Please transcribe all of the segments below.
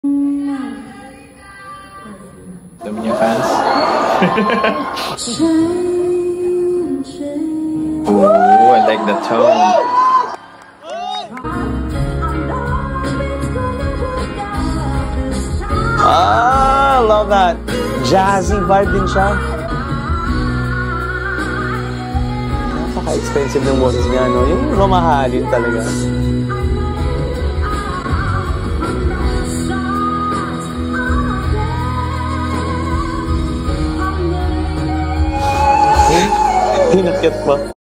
Dami niya fans. Ooh, I like the tone. Ah, love that. Jazzy vibe din siya. Napaka-expensive ng boses niya, no? Yung mamahalin talaga. Hinakyat pa.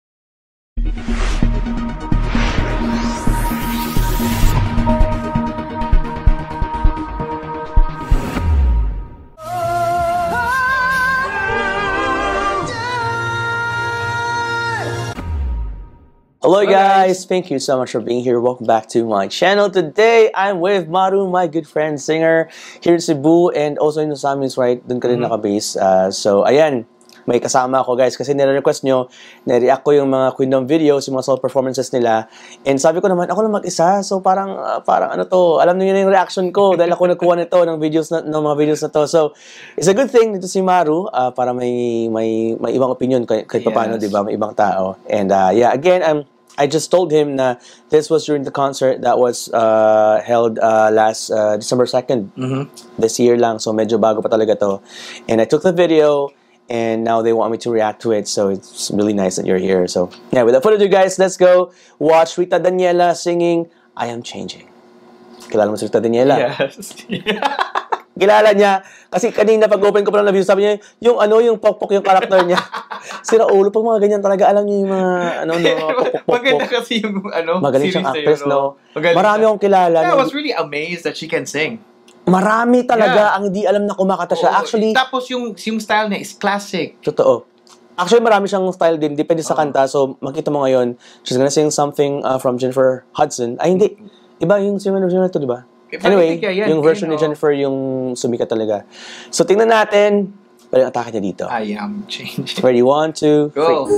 Hello guys, thank you so much for being here. Welcome back to my channel. Today, I'm with Maru, my good friend, singer here in Cebu, and also in Los Angeles, right? Doon ka rin naka-base. So, ayan, may kasama ako guys kasi nire-request nyo, nire-react ko yung mga Queendom videos, yung mga solo performances nila. And sabi ko naman, ako lang mag-isa. So, parang ano to, alam niyo na yung reaction ko dahil ako nagkuha nito ng videos ng mga videos na to. So, it's a good thing dito si Maru para may ibang opinion kahit paano, di ba? May ibang tao. And yeah, again, I just told him na this was during the concert that was held last December 2nd. This year lang. So, medyo bago pa talaga to. And I took the video, and now they want me to react to it. So, it's really nice that you're here. So, yeah, without further ado, guys, let's go watch Rita Daniela singing I Am Changing. Kilala mo si Rita Daniela? Yes. Kilala niya. Kasi kanina pag-open ko pa ng review, sabi niya, yung pokpok yung karakter niya. Sira ulo, pag mga ganyan talaga, alam niyo yung mga, pokpok. Maganda kasi yung, magaling siyang actress, no? Marami akong kilala. Yeah, I was really amazed that she can sing. Marami talaga ang hindi alam na kumakata siya. Actually, tapos yung style niya is classic. Totoo. Actually, marami siyang style din. Depende sa kanta. So, makita mo ngayon, she's gonna sing something from Jennifer Hudson. Ay, hindi. Iba yung singer to, di ba? Anyway, yung version ni Jennifer yung sumikat talaga. So, tingnan natin. Pero yung atake niya dito. I am changing. Ready, 1, 2, 3. Go.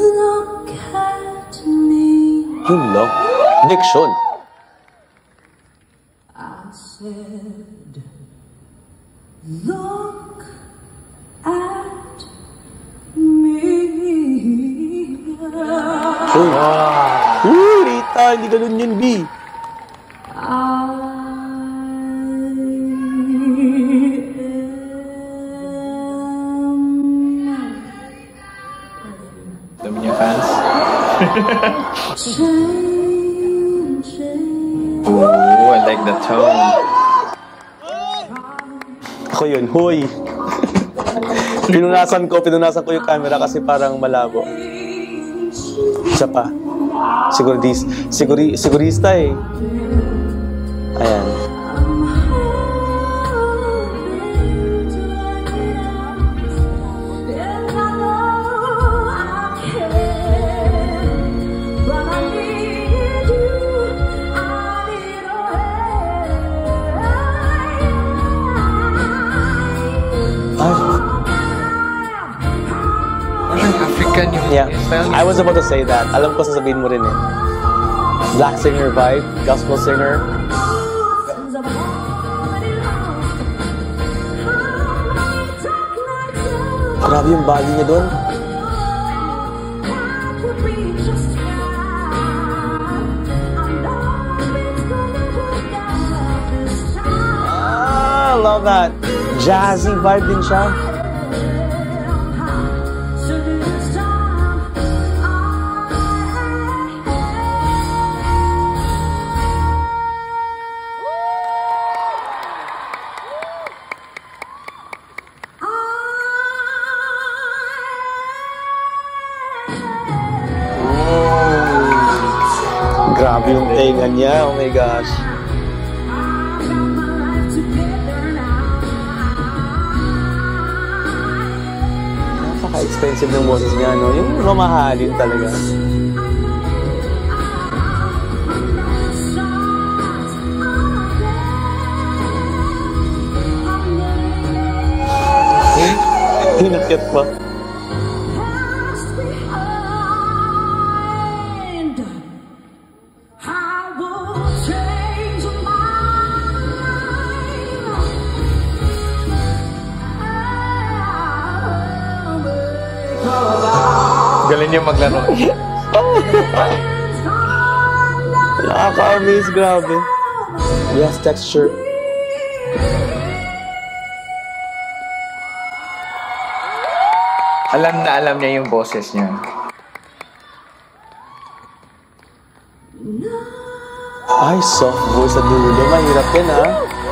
Yung long. Diction. I said, look at me. Uy. Rita, hindi ganun yun, B. Dami niya fans. Ooh, I like the tone. Ako yun, huy. Pinunasan ko yung camera kasi parang malabo. Isa pa. Sigurista eh. Ayan. African yung style. I was about to say that. Alam ko sasabihin mo rin eh. Black singer vibe, gospel singer. Grabe yung bali niya doon. Ah, love that. Jazzy vibe din siya. Grabe yung tenga niya. Oh my gosh. Napaka-expensive ng boses niya, no? Yung mamahalin talaga. Hinakyat pa. Galing niya maglaro. Nakaka-amaze, grabe. Yes, texture. Alam na alam niya yung boses niya. Ay, soft voice sa dulo. Mahirap yan, ha?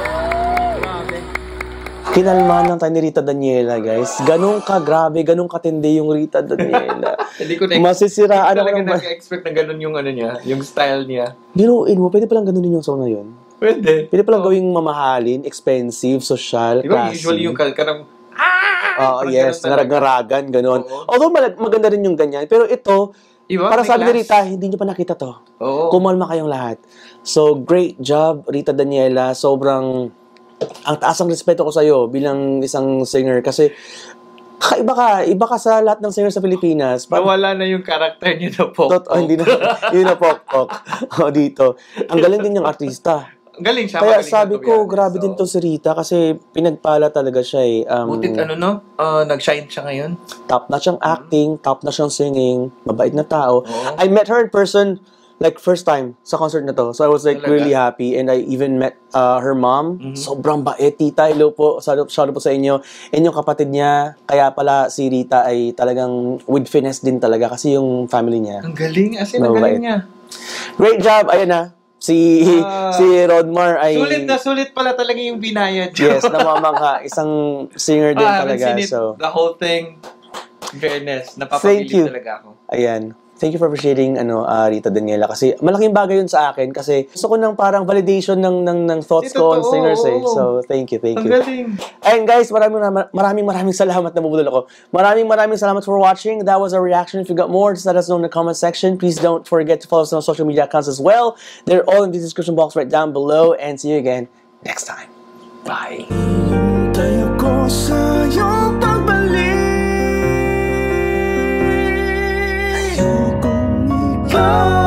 Kinalmahan lang tayo ni Rita Daniela, guys. Ganun ka grabe, ganun katindi yung Rita Daniela. Hindi ko Masisiraan ako talaga ng... nag-expect na ganun yung ano niya, yung style niya. Biruin mo, pwede palang ganunin yung song na yun. Pwede. Pwede palang gawing mamahalin, expensive, social, Di ba classy. usually yung karang Oo, yes, ngarag-ngaragan, ganun. Oo. Although maganda rin yung ganyan. Pero ito, Diba? para May sabi ni class. Rita, hindi nyo pa nakita to. Oo. Kumalma kayong lahat. So, great job, Rita Daniela. Sobrang, ang taas ang respeto ko sa'yo bilang isang singer. Kasi, iba ka sa lahat ng singer sa Pilipinas. Nawala na yung character niya na pop. Hindi na, yun na pok-pok. Dito. Ang galing din yung artista. Galing siya. Kaya magaling sabi na, to be ko, honest. grabe din to si Rita kasi pinagpala talaga siya eh. Butit nag-shine siya ngayon. Top na siyang acting, top na siyang singing, mabait na tao. Oo. I met her in person like first time sa concert na to. So I was like Talaga? really happy and I even met her mom. Sobrang bait. Tita, hello po. Shout out po sa inyo. And yung kapatid niya, kaya pala si Rita ay talagang with finesse din talaga kasi yung family niya. Ang galing. As in, ang Mabait. galing niya. Great job. Ayun na. Si Rodmar ay... Sulit pala talaga yung binayad niya. Yes, namamangha. Isang singer din I haven't talaga. seen it, So, the whole thing. Fairness. Thank you. Napapabilis talaga ako. ayan. Thank you for appreciating Rita Daniela kasi malaking bagay yun sa akin kasi gusto ko ng parang validation ng thoughts ko on Totoo, singers eh. oo. So, thank you. Ang galing. And guys, maraming salamat na mabudol ako. Maraming salamat for watching. That was our reaction. If you got more, just let us know in the comment section. Please don't forget to follow us on social media accounts as well. They're all in the description box right down below. And see you again next time. Bye. Tayo ko sa iyong pagbalik. Ayokong ikaw